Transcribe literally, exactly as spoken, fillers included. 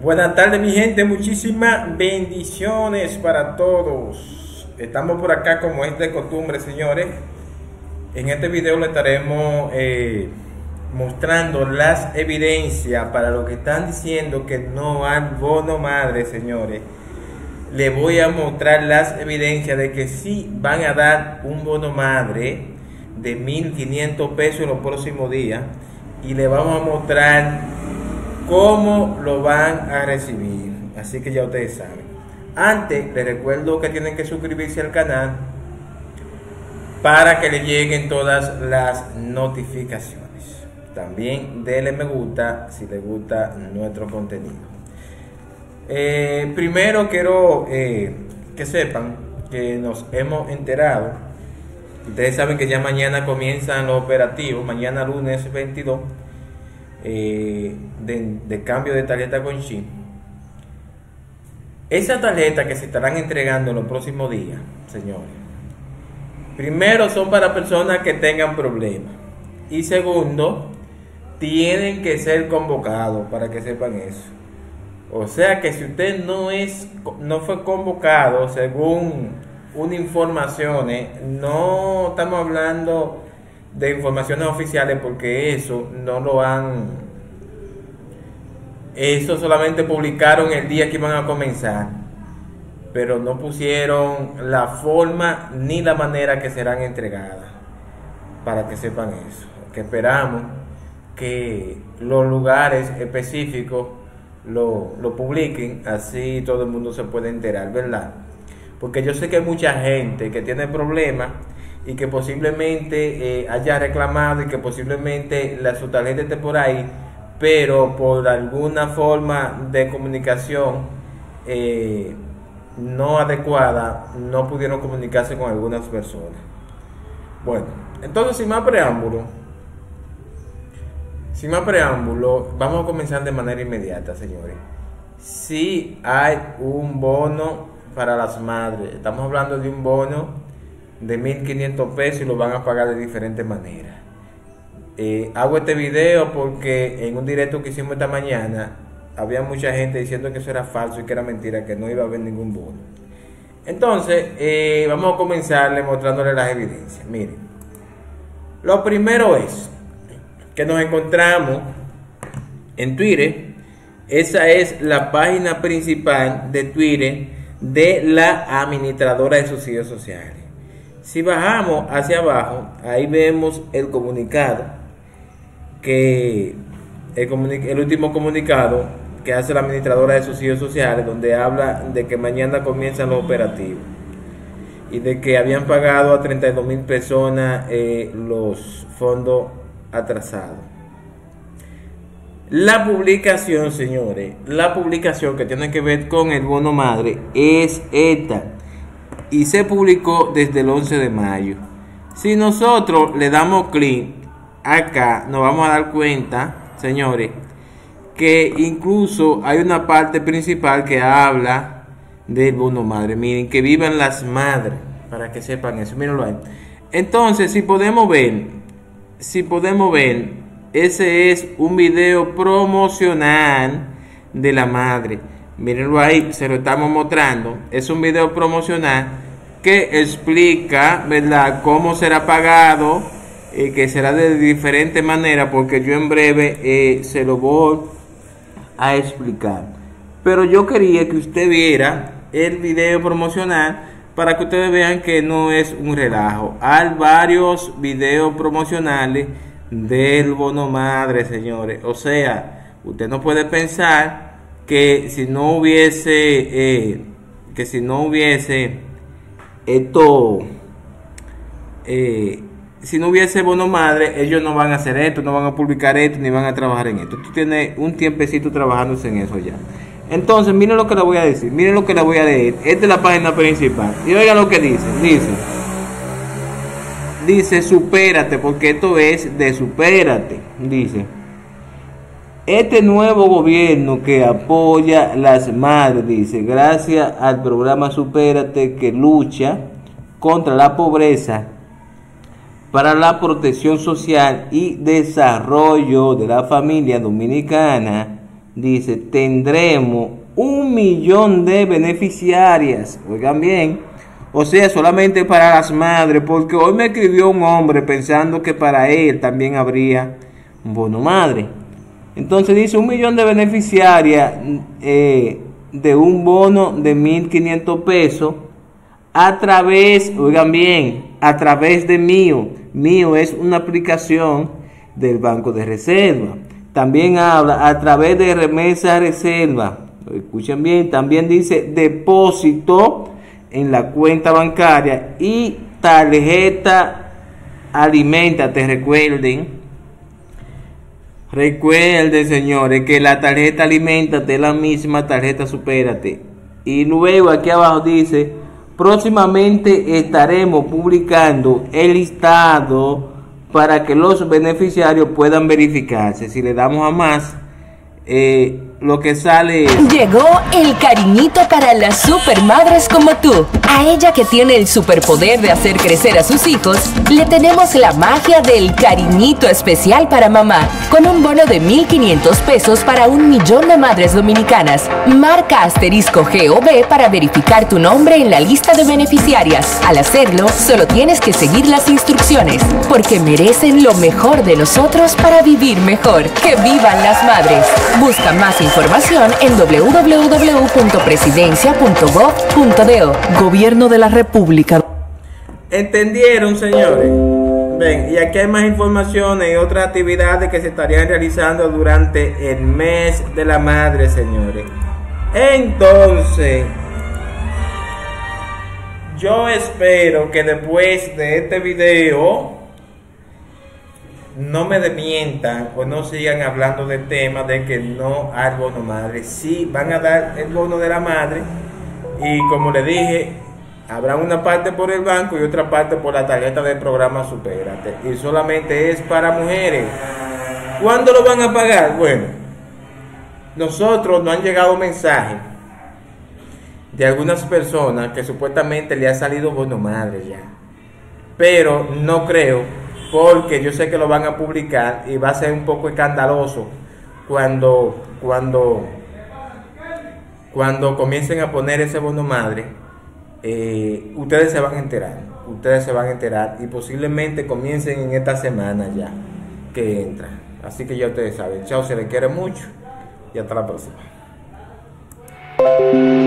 Buenas tardes mi gente, muchísimas bendiciones para todos. Estamos por acá como es de costumbre, señores. En este video le estaremos eh, mostrando las evidencias para los que están diciendo que no hay bono madre, señores. Le voy a mostrar las evidencias de que sí van a dar un bono madre de mil quinientos pesos en los próximos días, y le vamos a mostrar cómo lo van a recibir. Así que ya ustedes saben. Antes les recuerdo que tienen que suscribirse al canal para que les lleguen todas las notificaciones. También denle me gusta si les gusta nuestro contenido. Eh, primero quiero eh, que sepan que nos hemos enterado. Ustedes saben que ya mañana comienzan los operativos, mañana lunes veintidós, eh, de, de cambio de tarjeta con chip. Esa tarjeta que se estarán entregando en los próximos días, señores, primero son para personas que tengan problemas, y segundo, tienen que ser convocados, para que sepan eso. O sea que si usted no es no fue convocado según una información, eh, no estamos hablando de informaciones oficiales, porque eso no lo han, eso solamente publicaron el día que iban a comenzar, pero no pusieron la forma ni la manera que serán entregadas, para que sepan eso. Que esperamos que los lugares específicos lo, lo publiquen, así todo el mundo se puede enterar, ¿verdad? Porque yo sé que hay mucha gente que tiene problemas y que posiblemente eh, haya reclamado, y que posiblemente la, su tarjeta esté por ahí, pero por alguna forma de comunicación eh, no adecuada no pudieron comunicarse con algunas personas. Bueno, entonces sin más preámbulo, sin más preámbulo, vamos a comenzar de manera inmediata, señores. Si hay un bono para las madres, estamos hablando de un bono de mil quinientos pesos, y lo van a pagar de diferentes maneras. Eh, hago este video porque en un directo que hicimos esta mañana había mucha gente diciendo que eso era falso y que era mentira, que no iba a haber ningún bono. Entonces eh, vamos a comenzarle mostrándole las evidencias. Miren, lo primero es que nos encontramos en Twitter. Esa es la página principal de Twitter de la administradora de subsidios sociales. Si bajamos hacia abajo, ahí vemos el comunicado, que el, comunic el último comunicado que hace la administradora de subsidios sociales, donde habla de que mañana comienzan los operativos y de que habían pagado a treinta y dos mil personas eh, los fondos atrasados. La publicación, señores, la publicación que tiene que ver con el bono madre es esta, y se publicó desde el once de mayo. Si nosotros le damos clic acá, nos vamos a dar cuenta, señores, que incluso hay una parte principal que habla del bono madre. Miren, que vivan las madres, para que sepan eso. Mírenlo ahí. Entonces, si podemos ver, si podemos ver, ese es un video promocional de la madre. Mírenlo ahí, se lo estamos mostrando. Es un video promocional que explica, ¿verdad?, cómo será pagado, eh, que será de diferentes maneras, porque yo en breve eh, se lo voy a explicar. Pero yo quería que usted viera el video promocional para que ustedes vean que no es un relajo. Hay varios videos promocionales del bono madre, señores. O sea, usted no puede pensar que si no hubiese eh, que si no hubiese esto eh, si no hubiese bono madre, ellos no van a hacer esto, no van a publicar esto, ni van a trabajar en esto. Tú tienes un tiempecito trabajándose en eso ya. Entonces miren lo que le voy a decir, miren lo que le voy a leer. Esta es la página principal, y oigan lo que dice. Dice dice supérate, porque esto es de supérate. Dice: este nuevo gobierno que apoya las madres, dice, gracias al programa Supérate, que lucha contra la pobreza, para la protección social y desarrollo de la familia dominicana, dice, tendremos un millón de beneficiarias. Oigan bien, o sea, solamente para las madres, porque hoy me escribió un hombre pensando que para él también habría un bono madre. Entonces dice un millón de beneficiarias eh, de un bono de mil quinientos pesos a través, oigan bien, a través de Mío. Mío es una aplicación del Banco de Reserva. También habla a través de Remesa Reserva. Escuchen bien, también dice depósito en la cuenta bancaria y tarjeta Aliméntate. Recuerden, recuerden señores, que la tarjeta Aliméntate es la misma tarjeta Supérate. Y luego aquí abajo dice, próximamente estaremos publicando el listado para que los beneficiarios puedan verificarse. Si le damos a más, eh, lo que sale es... Llegó el cariñito para las supermadres como tú. A ella que tiene el superpoder de hacer crecer a sus hijos, le tenemos la magia del cariñito especial para mamá, con un bono de mil quinientos pesos para un millón de madres dominicanas. Marca asterisco G O B para verificar tu nombre en la lista de beneficiarias. Al hacerlo, solo tienes que seguir las instrucciones, porque merecen lo mejor de nosotros para vivir mejor. ¡Que vivan las madres! Busca más información en doble u doble u doble u punto presidencia punto gov punto do. Gobierno de la República. ¿Entendieron, señores? Ven, y aquí hay más informaciones y otras actividades que se estarían realizando durante el mes de la madre, señores. Entonces, yo espero que después de este video no me desmientan o no sigan hablando del tema de que no hay bono madre. Sí, van a dar el bono de la madre, y como le dije, habrá una parte por el banco y otra parte por la tarjeta del programa Supérate, y solamente es para mujeres. ¿Cuándo lo van a pagar? Bueno, nosotros nos han llegado mensajes de algunas personas que supuestamente le ha salido bono madre ya, pero no creo, porque yo sé que lo van a publicar y va a ser un poco escandaloso cuando cuando cuando comiencen a poner ese bono madre. Eh, ustedes se van a enterar, ustedes se van a enterar y posiblemente comiencen en esta semana ya que entra. Así que ya ustedes saben. Chao, se les quiere mucho y hasta la próxima.